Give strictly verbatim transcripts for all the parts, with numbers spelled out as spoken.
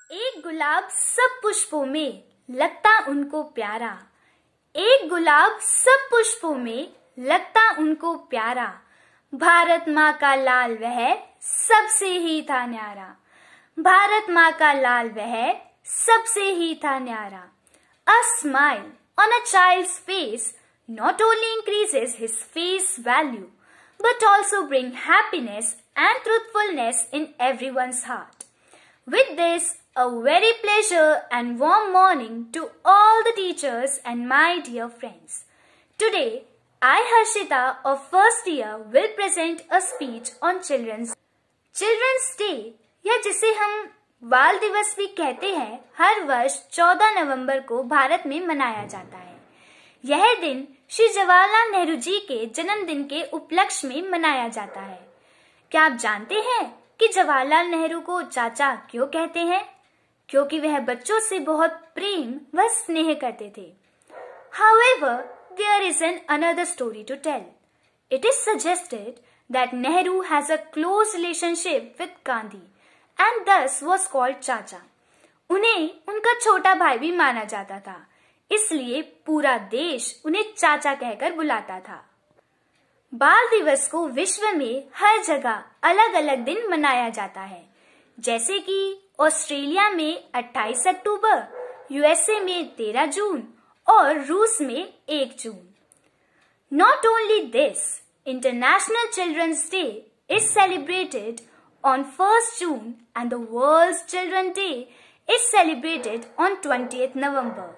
एक गुलाब सब पुष्पों में लगता उनको प्यारा, एक गुलाब सब पुष्पों में लगता उनको प्यारा। भारत माँ का लाल वह सबसे ही था न्यारा, भारत माँ का लाल वह सबसे ही था न्यारा। A smile on a child's face not only increases his face value, but also bring happiness and truthfulness in everyone's heart. With this, a very pleasure and warm morning to all the teachers and my dear friends. Today, I, Harshita, of first year, will present a speech on Children's Children's Day, या जिसे हम बाल दिवस भी कहते हैं, हर वर्ष चौदह नवंबर को भारत में मनाया जाता है। यह दिन श्री जवाहरलाल नेहरू जी के जन्मदिन के उपलक्ष्य में मनाया जाता है। क्या आप जानते हैं कि जवाहरलाल नेहरू को चाचा क्यों कहते हैं? क्योंकि वह बच्चों से बहुत प्रेम व स्नेह करते थे। However, there is an another story to tell. It is suggested that Nehru has a close relationship with Gandhi and thus was called चाचा। उन्हें उनका छोटा भाई भी माना जाता था, इसलिए पूरा देश उन्हें चाचा कहकर बुलाता था। बाल दिवस को विश्व में हर जगह अलग अलग दिन मनाया जाता है, जैसे कि ऑस्ट्रेलिया में अट्ठाईस अक्टूबर, यूएसए में तेरह जून और रूस में एक जून। Not only this, International Children's Day is celebrated on first June and the World's Children's Day is celebrated on twentieth November.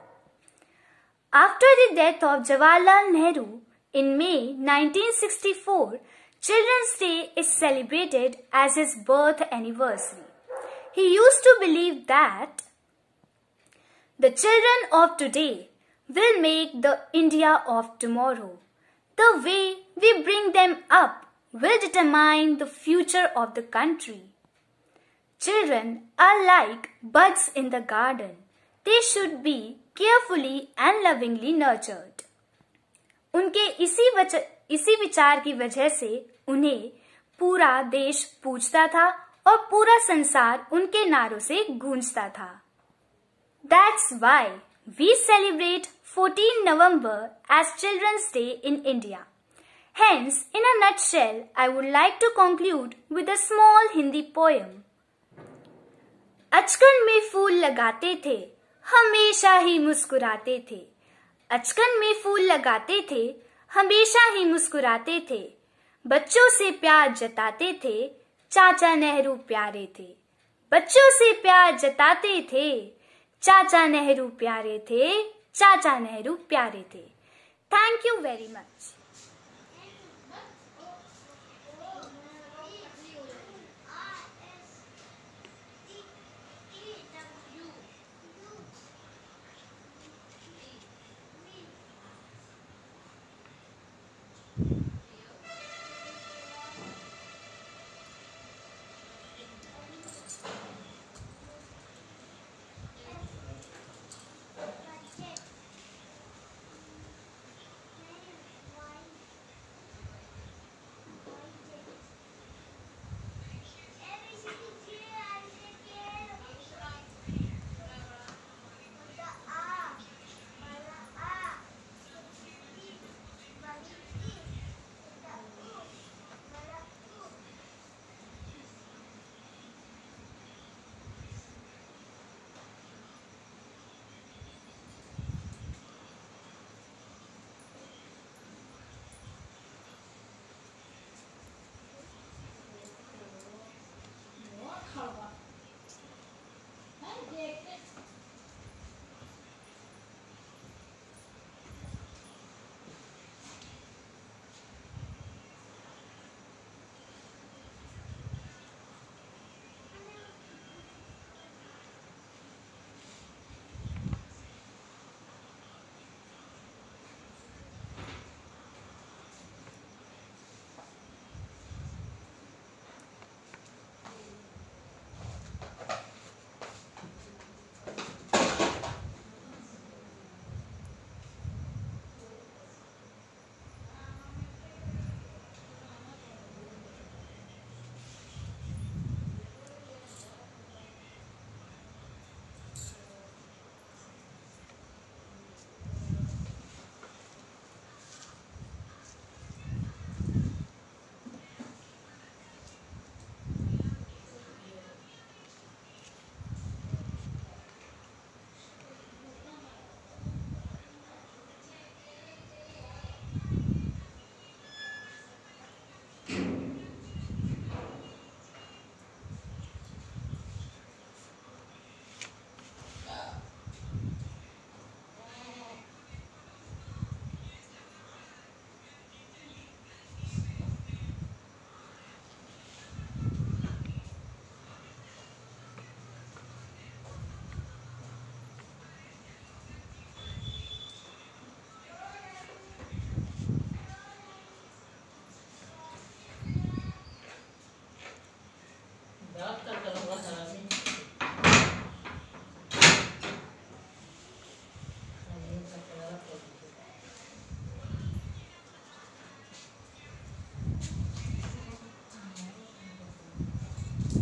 After the death of Jawaharlal Nehru in May nineteen sixty-four, Children's Day is celebrated as his birth anniversary. He used to believe that the children of today will make the India of tomorrow. The way we bring them up will determine the future of the country. Children are like buds in the garden. They should be carefully and lovingly nurtured. उनके इसी वच, इसी विचार की वजह से उन्हें पूरा देश पूजता था और पूरा संसार उनके नारों से गूंजता था। That's why we celebrate fourteenth November as Children's Day in India. Hence, in a nutshell, I would like to conclude with a small Hindi poem. अचकन में फूल लगाते थे, हमेशा ही मुस्कुराते थे। अचकन में फूल लगाते थे, हमेशा ही मुस्कुराते थे। बच्चों से प्यार जताते थे, चाचा नेहरू प्यारे थे। बच्चों से प्यार जताते थे, चाचा नेहरू प्यारे थे, चाचा नेहरू प्यारे थे। Thank you very much.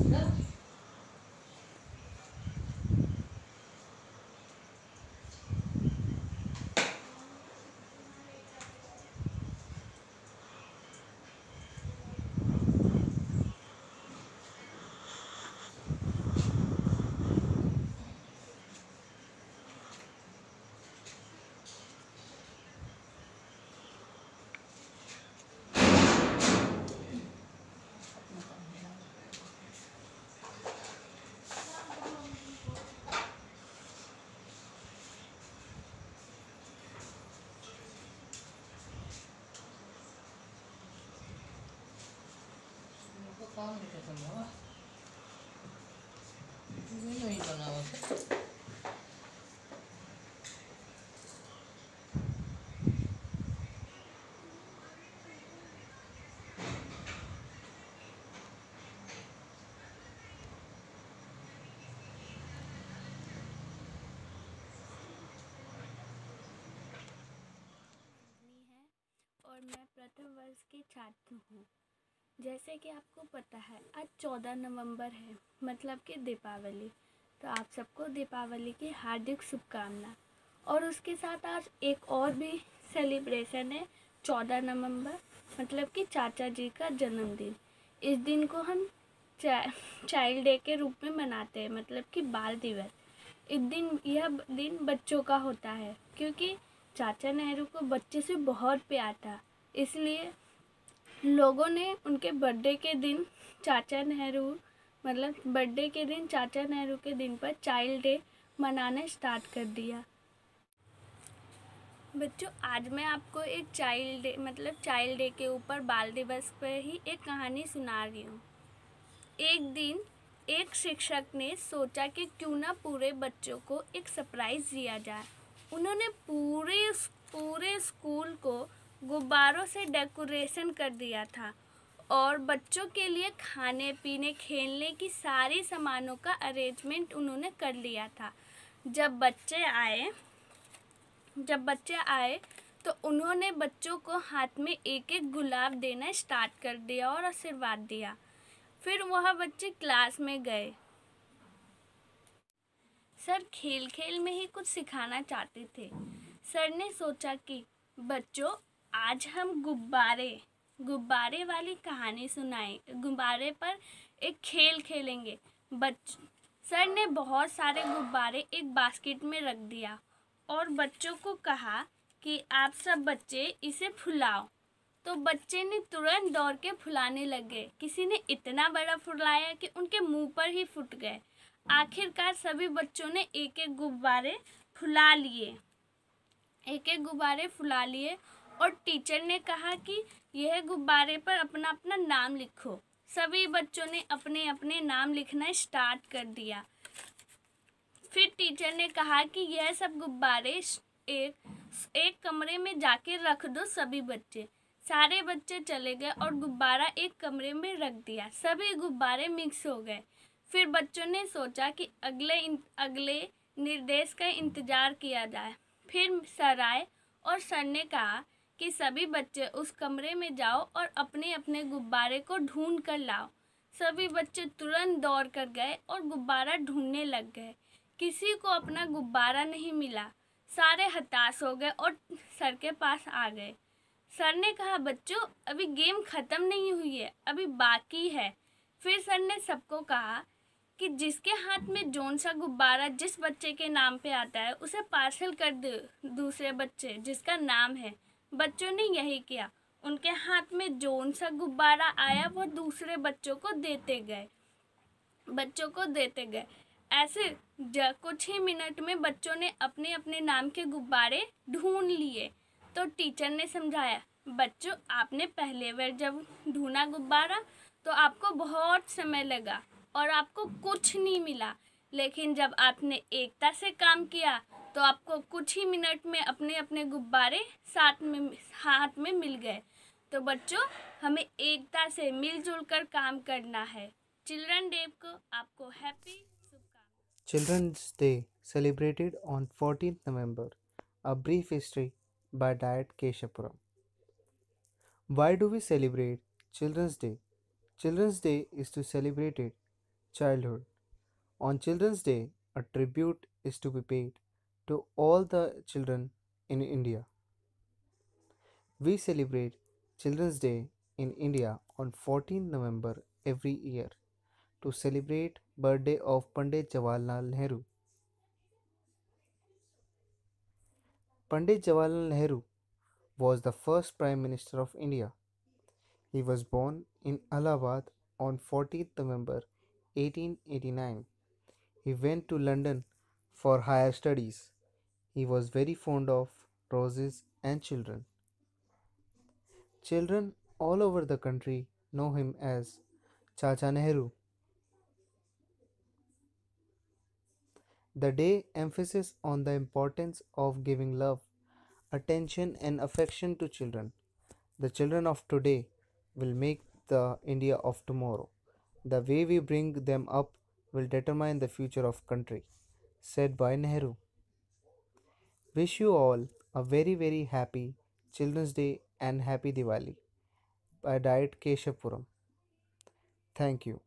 काम नहीं करना नहीं बना होता। और मैं प्रथम वर्ष की छात्र हूँ। जैसे कि आपको पता है आज चौदह नवंबर है, मतलब कि दीपावली। तो आप सबको दीपावली की हार्दिक शुभकामना। और उसके साथ आज एक और भी सेलिब्रेशन है चौदह नवंबर, मतलब कि चाचा जी का जन्मदिन। इस दिन को हम चा, चाइल्ड डे के रूप में मनाते हैं, मतलब कि बाल दिवस। इस दिन यह दिन बच्चों का होता है, क्योंकि चाचा नेहरू को बच्चे से बहुत प्यार था। इसलिए लोगों ने उनके बर्थडे के दिन चाचा नेहरू मतलब बर्थडे के दिन चाचा नेहरू के दिन पर चाइल्ड डे मनाना स्टार्ट कर दिया। बच्चों, आज मैं आपको एक चाइल्ड डे मतलब चाइल्ड डे के ऊपर बाल दिवस पर ही एक कहानी सुना रही हूँ। एक दिन एक शिक्षक ने सोचा कि क्यों ना पूरे बच्चों को एक सरप्राइज़ दिया जाए। उन्होंने पूरे पूरे स्कूल को गुब्बारों से डेकोरेशन कर दिया था और बच्चों के लिए खाने पीने खेलने की सारी सामानों का अरेंजमेंट उन्होंने कर लिया था। जब बच्चे आए जब बच्चे आए तो उन्होंने बच्चों को हाथ में एक एक गुलाब देना स्टार्ट कर दिया और आशीर्वाद दिया। फिर वह बच्चे क्लास में गए। सर खेल खेल में ही कुछ सिखाना चाहते थे। सर ने सोचा कि बच्चों, आज हम गुब्बारे गुब्बारे वाली कहानी सुनाएं गुब्बारे पर एक खेल खेलेंगे। बच सर ने बहुत सारे गुब्बारे एक बास्केट में रख दिया और बच्चों को कहा कि आप सब बच्चे इसे फुलाओ। तो बच्चे ने तुरंत दौड़ के फुलाने लगे। किसी ने इतना बड़ा फुलाया कि उनके मुंह पर ही फूट गए। आखिरकार सभी बच्चों ने एक एक गुब्बारे फुला लिए एक एक गुब्बारे फुला लिए और टीचर ने कहा कि यह गुब्बारे पर अपना अपना नाम लिखो। सभी बच्चों ने अपने अपने नाम लिखना स्टार्ट कर दिया। फिर टीचर ने कहा कि यह सब गुब्बारे एक एक कमरे में जाके रख दो। सभी बच्चे सारे बच्चे चले गए और गुब्बारा एक कमरे में रख दिया। सभी गुब्बारे मिक्स हो गए। फिर बच्चों ने सोचा कि अगले अगले निर्देश का इंतज़ार किया जाए। फिर सर आए और सर ने कहा कि सभी बच्चे उस कमरे में जाओ और अपने अपने गुब्बारे को ढूंढ कर लाओ। सभी बच्चे तुरंत दौड़ कर गए और गुब्बारा ढूंढने लग गए। किसी को अपना गुब्बारा नहीं मिला। सारे हताश हो गए और सर के पास आ गए। सर ने कहा, बच्चों, अभी गेम ख़त्म नहीं हुई है, अभी बाकी है। फिर सर ने सबको कहा कि जिसके हाथ में जौन सा गुब्बारा जिस बच्चे के नाम पे आता है उसे पार्सल कर दे दूसरे बच्चे जिसका नाम है। बच्चों ने यही किया। उनके हाथ में जौन सा गुब्बारा आया वो दूसरे बच्चों को देते गए बच्चों को देते गए ऐसे कुछ ही मिनट में बच्चों ने अपने अपने नाम के गुब्बारे ढूंढ लिए। तो टीचर ने समझाया, बच्चों, आपने पहले बार जब ढूंढा गुब्बारा तो आपको बहुत समय लगा और आपको कुछ नहीं मिला, लेकिन जब आपने एकता से काम किया तो आपको कुछ ही मिनट में अपने अपने गुब्बारे साथ में हाथ में मिल गए। तो बच्चों, हमें एकता से मिलजुल कर काम करना है। चिल्ड्रन डे को आपको हैप्पी शुभकामनाएं। Children's Day celebrated on fourteenth November. A brief history by Diet Keshapuram. Why do we celebrate Children's Day? Children's Day is to celebrate it childhood. On Children's Day, a tribute is to be paid to all the children in India. We celebrate Children's Day in India on fourteenth November every year to celebrate birthday of Pandit Jawaharlal Nehru. Pandit Jawaharlal Nehru was the first Prime Minister of India. He was born in Allahabad on fourteenth November eighteen eighty-nine. He went to London for higher studies. He was very fond of roses and children. Children all over the country know him as Chacha Nehru. The day emphasizes on the importance of giving love, attention and affection to children. The children of today will make the India of tomorrow. The way we bring them up will determine the future of country, said by Nehru. Wish you all a very very happy Children's Day and happy Diwali. By Diet Keshapuram. Thank you.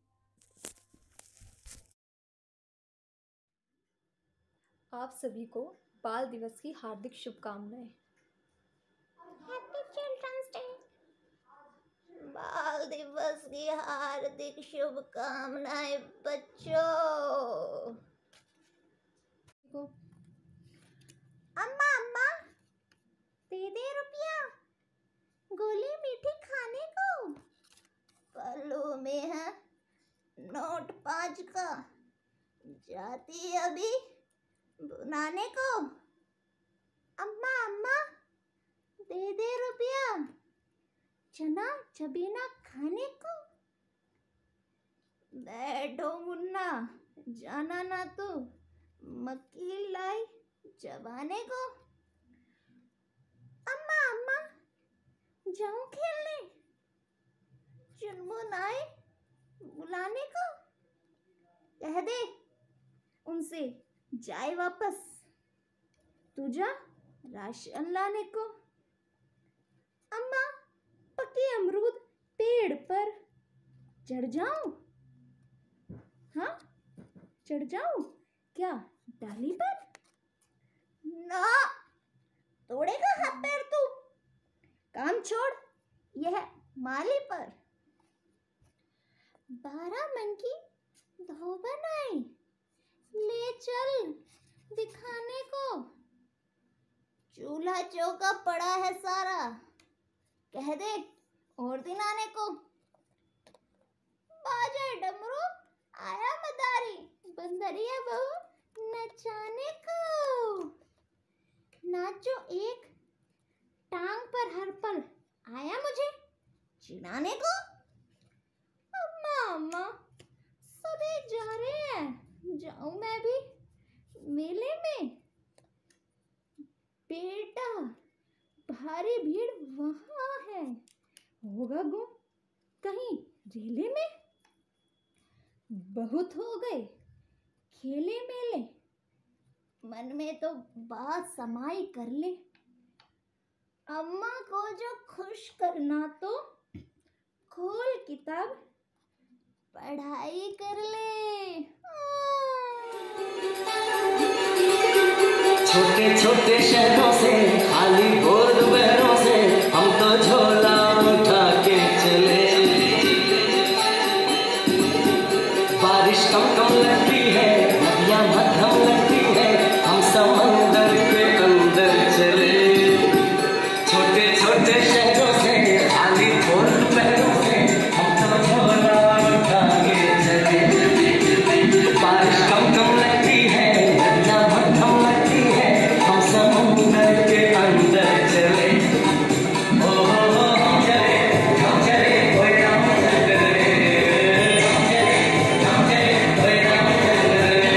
आप सभी को बाल दिवस की हार्दिक शुभकामनाएं। Happy children's day. बाल दिवस की हार्दिक शुभकामनाएं बच्चों। अम्मा अम्मा दे दे रुपया गोली मीठी खाने को। पल्लू में है नोट पाँच का, जाती अभी बुनाने को। अम्मा अम्मा दे दे रुपया चना चबीना खाने को। बैठो मुन्ना जाना ना तू मक्की लाई चबाने को। अम्मा अम्मा जाऊं खेलने चुनमुन आए बुलाने को। कह दे उनसे जाए वापस तू जा राशन लाने को। अम्मा पके अमरूद पेड़ पर चढ़ जाऊं? हाँ चढ़ जाऊं क्या डाली पर? ना तोड़ेगा हाथ पैर तू। काम छोड़ यह माली पर। बारह मन की धोबन आई ले चल दिखाने को। चूल्हा चौका पड़ा है सारा कह दे और दिन आने को। बाजे डमरू आया मदारी बंदरिया बहू नचाने को। नाचो एक टांग पर हर पल आया मुझे चिढ़ाने को। अम्मा अम्मा सभी जा रहे हैं जाऊं मैं भी मेले में। बेटा भारी भीड़ वहां है होगा गुम कहीं रेले में। बहुत हो गए खेले मेले मन में तो बात समाई कर ले। अम्मा को जो खुश करना तो खोल किताब पढ़ाई कर ले। छोटे छोटे शहरों से खाली बोर्ड बहरों से हम तो झोला उठा के चले। बारिश कम कम लगती है नदियां मध्यम लगती है हम समंदर के अंदर चले। छोटे छोटे शहरों से खाली बोर्ड बहरों से हम तो झोला उठा के चले। बारिश कम कम लगती है नदियां मध्यम लगती है हम समुद्र के अंदर चले। ओ हो हो हम चले हम चले कोई राम चले। हम चले हम चले कोई राम चले।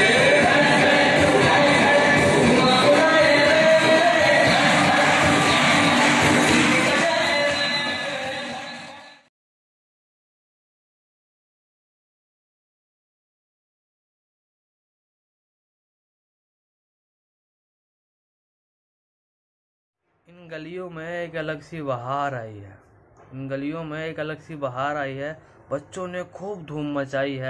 इन गलियों में एक अलग सी बहार आई है। इन गलियों में एक अलग सी बहार आई है। बच्चों ने खूब धूम मचाई है।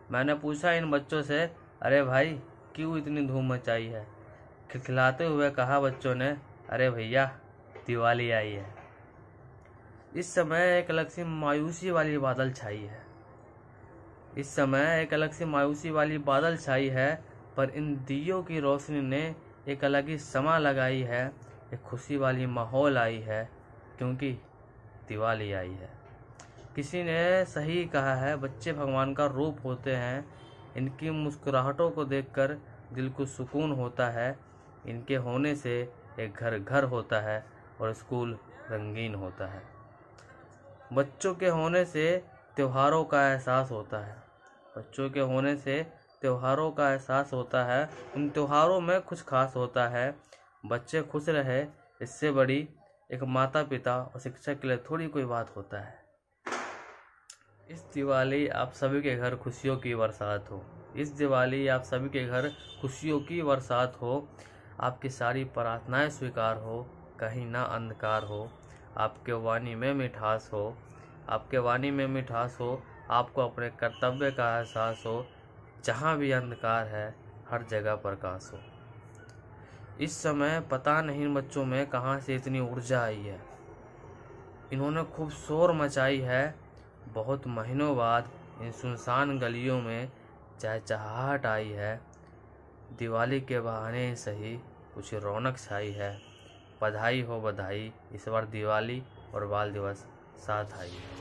मैंने पूछा इन बच्चों से, अरे भाई क्यों इतनी धूम मचाई है? खिलखिलाते हुए कहा बच्चों ने, अरे भैया दिवाली आई है। इस समय एक अलग सी मायूसी वाली बादल छाई है इस समय एक अलग सी मायूसी वाली बादल छाई है पर इन दियों की रोशनी ने एक अलग ही समा लगाई है। एक खुशी वाली माहौल आई है क्योंकि दिवाली आई है। किसी ने सही कहा है, बच्चे भगवान का रूप होते हैं। इनकी मुस्कुराहटों को देखकर दिल को सुकून होता है। इनके होने से एक घर घर होता है और स्कूल रंगीन होता है। बच्चों के होने से त्योहारों का एहसास होता है बच्चों के होने से त्योहारों का एहसास होता है। उन त्योहारों में कुछ खास होता है। बच्चे खुश रहे, इससे बड़ी एक माता पिता और शिक्षक के लिए थोड़ी कोई बात होता है। इस दिवाली आप सभी के घर खुशियों की बरसात हो इस दिवाली आप सभी के घर खुशियों की बरसात हो। आपकी सारी प्रार्थनाएं स्वीकार हो, कहीं ना अंधकार हो। आपके वाणी में मिठास हो आपके वाणी में मिठास हो। आपको अपने कर्तव्य का एहसास हो। जहाँ भी अंधकार है हर जगह प्रकाश हो। इस समय पता नहीं बच्चों में कहाँ से इतनी ऊर्जा आई है। इन्होंने खूब शोर मचाई है। बहुत महीनों बाद इन सुनसान गलियों में चहचहाहट आई है। दिवाली के बहाने सही कुछ रौनक छाई है। बधाई हो बधाई, इस बार दिवाली और बाल दिवस साथ आई है।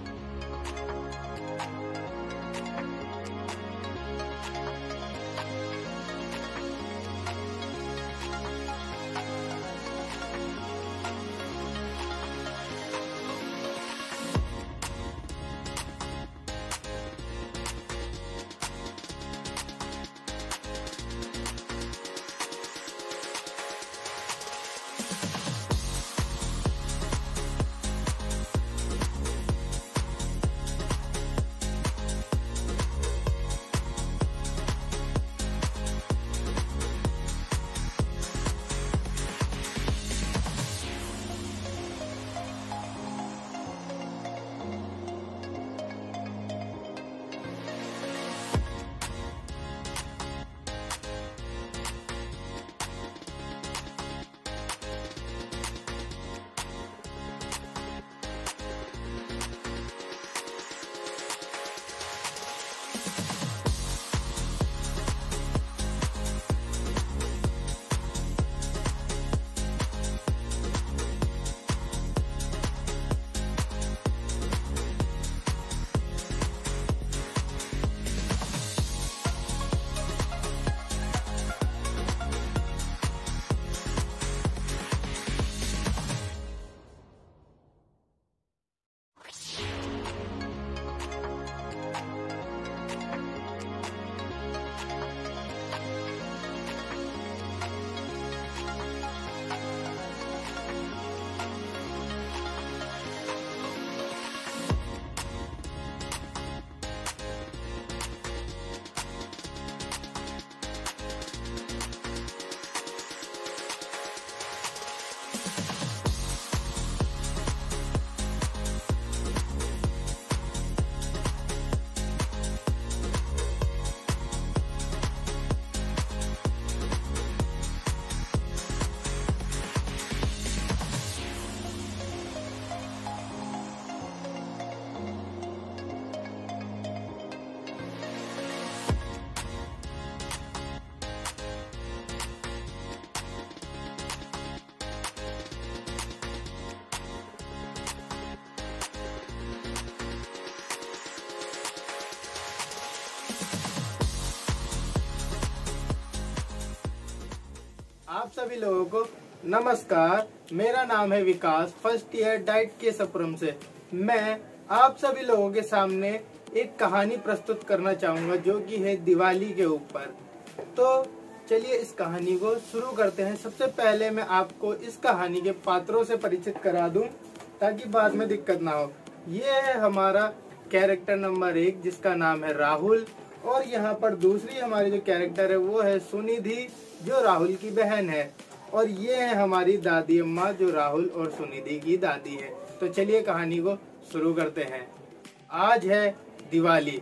आप सभी लोगों को नमस्कार। मेरा नाम है विकास, फर्स्ट ईयर डाइट के सप्रम से। मैं आप सभी लोगों के सामने एक कहानी प्रस्तुत करना चाहूंगा जो कि है दिवाली के ऊपर। तो चलिए इस कहानी को शुरू करते हैं। सबसे पहले मैं आपको इस कहानी के पात्रों से परिचित करा दूं ताकि बाद में दिक्कत ना हो। ये है हमारा कैरेक्टर नंबर एक जिसका नाम है राहुल, और यहाँ पर दूसरी हमारी जो कैरेक्टर है वो है सुनिधि जो राहुल की बहन है, और ये है हमारी दादी अम्मा जो राहुल और सुनिधि की दादी है। तो चलिए कहानी को शुरू करते हैं। आज है दिवाली, तो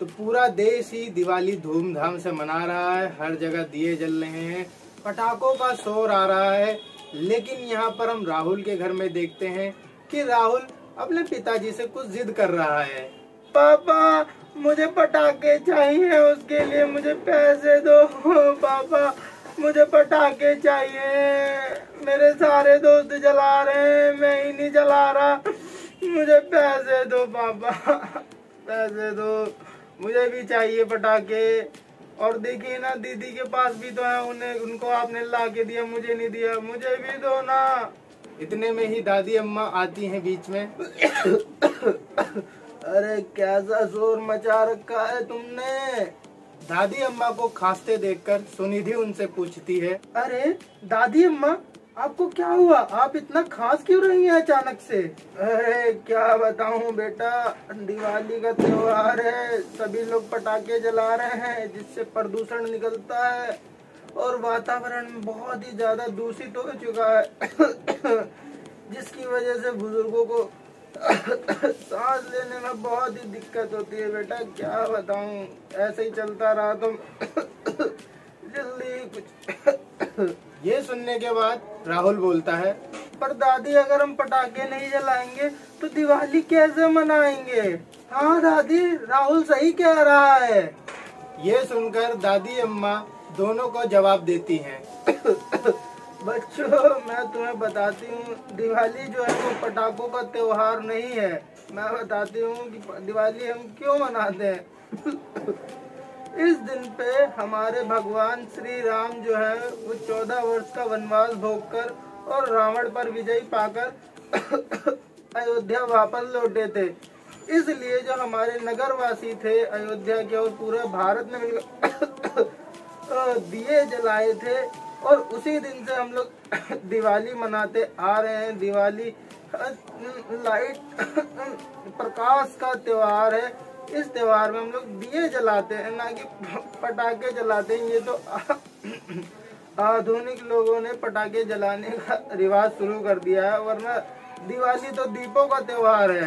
तो पूरा देश ही दिवाली धूमधाम से मना रहा है। हर जगह दिए जल रहे हैं, पटाखों का शोर आ रहा है। लेकिन यहाँ पर हम राहुल के घर में देखते हैं कि राहुल अपने पिताजी से कुछ जिद कर रहा है। पापा मुझे पटाखे चाहिए, उसके लिए मुझे पैसे दो। पापा मुझे पटाखे चाहिए, मेरे सारे दोस्त जला रहे हैं, मैं ही नहीं जला रहा। मुझे पैसे दो पापा, पैसे दो, मुझे भी चाहिए पटाखे। और देखिए ना, दीदी के पास भी तो है, उन्हें उनको आपने ला के दिया, मुझे नहीं दिया, मुझे भी दो ना। इतने में ही दादी अम्मा आती हैं बीच में। अरे कैसा शोर मचा रखा है तुमने। दादी अम्मा को खांसते देखकर सुनिधि उनसे पूछती है, अरे दादी अम्मा आपको क्या हुआ, आप इतना खांस क्यों रही हैं अचानक से। अरे क्या बताऊं बेटा, दिवाली का त्योहार है, सभी लोग पटाखे जला रहे हैं जिससे प्रदूषण निकलता है और वातावरण बहुत ही ज्यादा दूषित हो चुका है, जिसकी वजह से बुजुर्गों को सांस लेने में बहुत ही दिक्कत होती है। बेटा क्या बताऊं, ऐसे ही चलता रहा तो जल्दी कुछ। ये सुनने के बाद राहुल बोलता है, पर दादी अगर हम पटाखे नहीं जलाएंगे तो दिवाली कैसे मनाएंगे। हाँ दादी, राहुल सही कह रहा है। ये सुनकर दादी अम्मा दोनों को जवाब देती हैं। बच्चों मैं तुम्हें बताती हूँ, दिवाली जो है वो पटाखों का त्योहार नहीं है। मैं बताती हूँ कि दिवाली हम क्यों मनाते हैं। इस दिन पे हमारे भगवान श्री राम जो है वो चौदह वर्ष का वनवास भोगकर और रावण पर विजय पाकर अयोध्या वापस लौटे थे। इसलिए जो हमारे नगरवासी थे अयोध्या के और पूरे भारत में मिलकर दिए जलाए थे और उसी दिन से हम लोग दिवाली मनाते आ रहे हैं। दिवाली लाइट प्रकाश का त्योहार है। इस त्योहार में हम लोग दिए जलाते हैं, ना कि पटाखे जलाते हैं। ये तो आधुनिक लोगों ने पटाखे जलाने का रिवाज शुरू कर दिया है, वरना दिवाली तो दीपों का त्योहार है।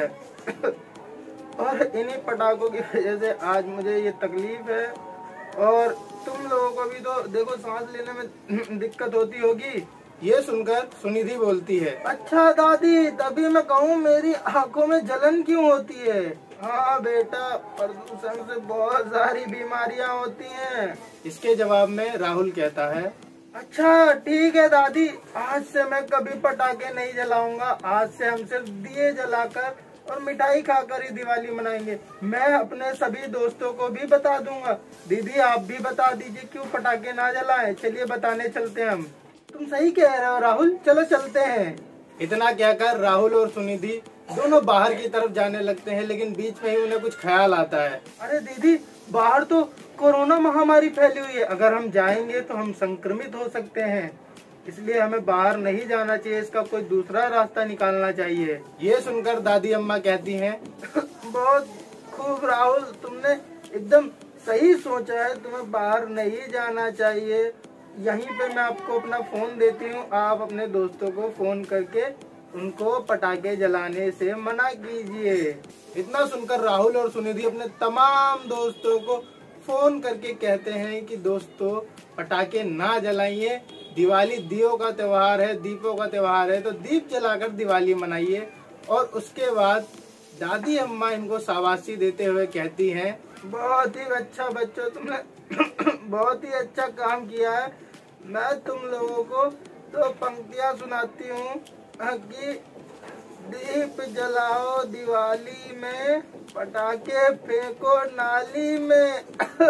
और इन्हीं पटाखों की वजह से आज मुझे ये तकलीफ है और तुम लोगों को भी तो देखो सांस लेने में दिक्कत होती होगी। ये सुनकर सुनिधि बोलती है, अच्छा दादी, तभी मैं कहूँ मेरी आंखों में जलन क्यों होती है। हाँ बेटा, प्रदूषण से बहुत सारी बीमारियां होती हैं। इसके जवाब में राहुल कहता है, अच्छा ठीक है दादी, आज से मैं कभी पटाखे नहीं जलाऊंगा। आज से हम सिर्फ दिए जलाकर और मिठाई खाकर ही दिवाली मनाएंगे। मैं अपने सभी दोस्तों को भी बता दूंगा। दीदी आप भी बता दीजिए क्यों पटाखे ना जलाएं। चलिए बताने चलते हैं हम। तुम सही कह रहे हो राहुल, चलो चलते हैं। इतना कहकर राहुल और सुनिधि दोनों बाहर की तरफ जाने लगते हैं, लेकिन बीच में ही उन्हें कुछ ख्याल आता है। अरे दीदी, बाहर तो कोरोना महामारी फैली हुई है, अगर हम जाएंगे तो हम संक्रमित हो सकते हैं, इसलिए हमें बाहर नहीं जाना चाहिए, इसका कोई दूसरा रास्ता निकालना चाहिए। ये सुनकर दादी अम्मा कहती हैं, बहुत खूब राहुल, तुमने एकदम सही सोचा है, तुम्हें बाहर नहीं जाना चाहिए। यहीं पे मैं आपको अपना फोन देती हूँ, आप अपने दोस्तों को फोन करके उनको पटाखे जलाने से मना कीजिए। इतना सुनकर राहुल और सुनिधि अपने तमाम दोस्तों को फोन करके कहते हैं कि दोस्तों पटाखे ना जलाइए, दिवाली दियों का त्योहार है, दीपों का त्योहार है, तो दीप जलाकर दिवाली मनाइए। और उसके बाद दादी अम्मा इनको शाबाशी देते हुए कहती हैं, बहुत ही अच्छा बच्चों, तुमने बहुत ही अच्छा काम किया है। मैं तुम लोगों को तो पंक्तियाँ सुनाती हूँ कि दीप जलाओ दिवाली में, पटाखे फेंको नाली में।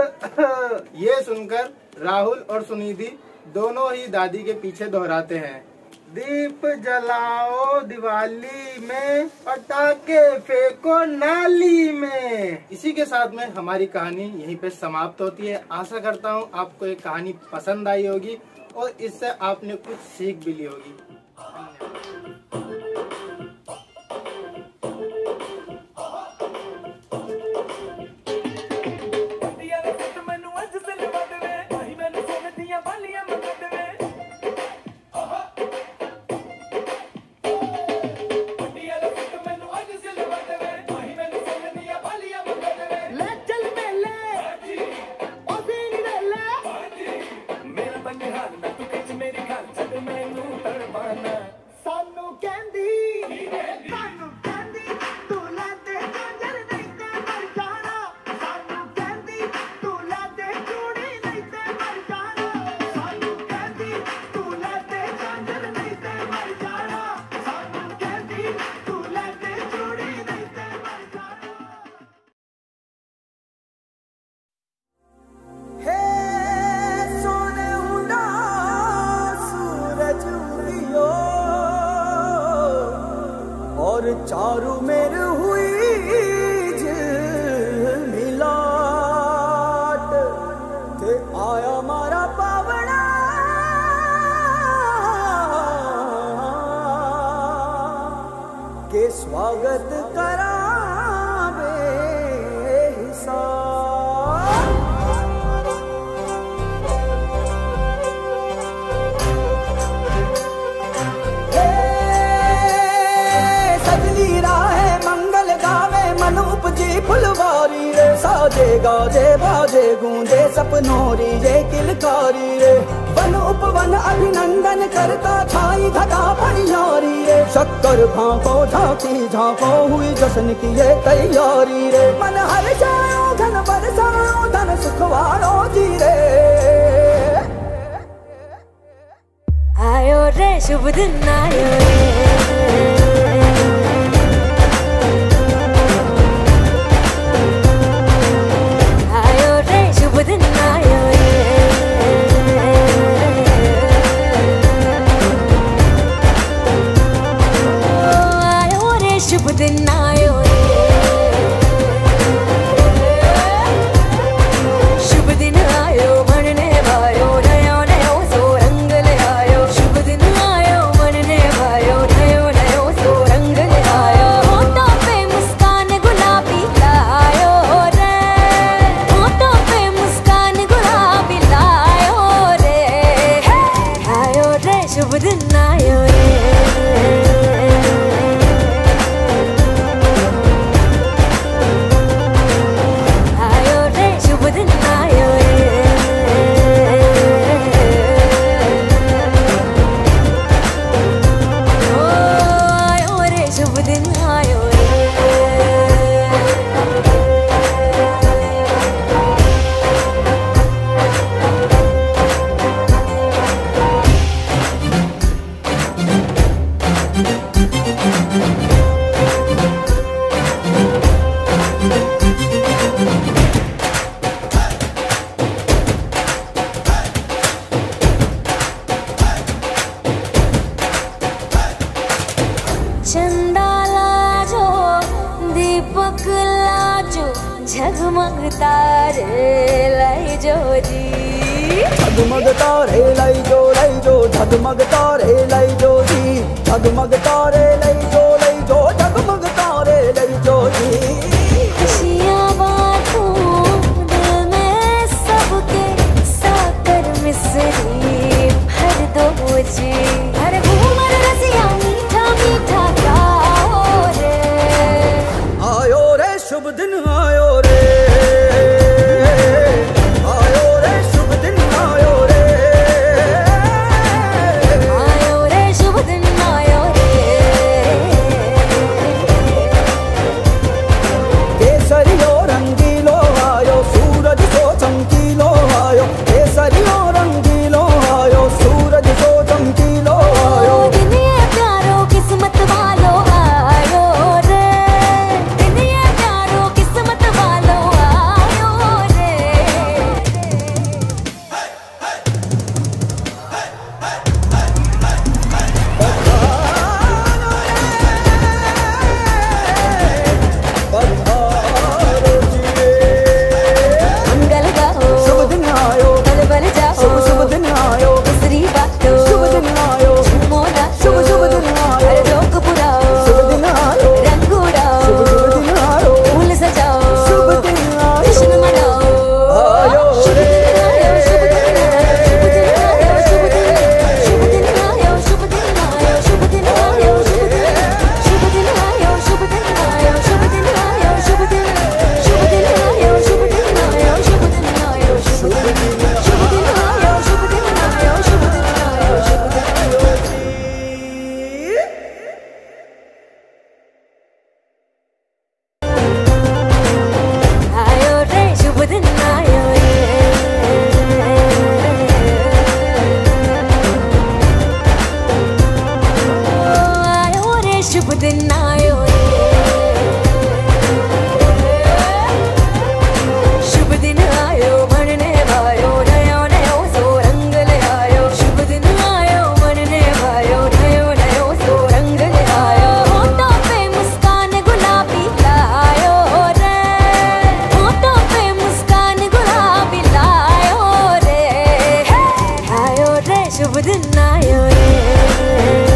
ये सुनकर राहुल और सुनिधि दोनों ही दादी के पीछे दोहराते हैं, दीप जलाओ दिवाली में, पटाखे फेंको नाली में। इसी के साथ में हमारी कहानी यहीं पे समाप्त होती है। आशा करता हूँ आपको ये कहानी पसंद आई होगी और इससे आपने कुछ सीख भी ली होगी। चल मेले चारू मेर हुई मिलाट ते आया मारा पावना के स्वागत करा फुलवारी रे साजे गाजे बाजे गूंजे सपनोरी रे किलकारी रे वन उपवन अभिनंदन करता छाई घटा परियारी रे शक्कर भांको झांकी झांको हुई जश्न की ये तैयारी रे मन हर जाओ धन बरसाओ धन सुखवारो जी रे आयो रे शुभ दिन आयो रे झगमग तारे लाई जो जी झगमग तारे लाई जो लाई जो झगमग तारे लाई जो जी झगमग तारे लाई जो लाई जो झगमग तारे लाई जो जी खुशियाँ बांटूं दिल में सबके साकर मिसरी भर दो जी हर घूमर रसिया मीठा मीठा गाओ रे आयो रे शुभ दिन आयो रे आयो रे शुभ दिन आयो रे आयो रे शुभ दिन आयो रे केसरियो रंगीलो आयो सूरज सो चमकीलो आयो केसरियो रंगीलो आयो सूरज सो चमकीलो आयो दुनिया प्यारो किस्मत वालो आयो रे दुनिया प्यारो किस्मत वालो आयो रे मंगल गाओ शुभ दिन आयो बल बल जाओ शुभ शुभ दिन आयो दूसरी बातों शुभ दिन आयो मोना शुभ शुभ दिन आयो हर जोक पुराओ शुभ दिन आयो रंग उड़ाओ शुभ शुभ दिन आयो फूल सजाओ शुभ दिन आयो जश्न मनाओ आयो शुभ रे दिन आयो शुभ दिन आयो शुभ दिन आयो शुभ दिन आयो शुभ दिन आयो शुभ दिन शुभ दिन आयो शुभ दिन आयो शुभ दिन आयो शुभ दिन शुभ दिन आयो शुभ दिन आयो शुभ दिन आयो शुभ दिन शुभ दिन आयो शुभ दिन आयो शुभ दिन आयो शुभ दिन आयो रे शुभ दिन आयो रे आयो रे शुभ दिन आयो रे शुभ दिन आयो मनने भायो नयो नयो सो रंग ले आयो शुभ दिन आयो मनने भायो नयो नयो सो रंग ले आयो होठों पे मुस्कान दिन आयो रे।